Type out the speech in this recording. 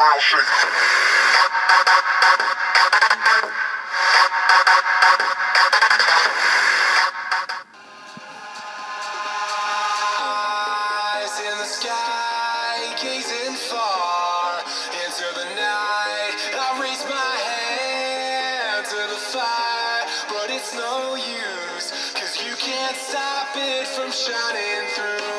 wild shit. Eyes in the sky, gazing far into the night. I raise my hand to the fire, but it's no use, 'cause you can't stop it from shining through.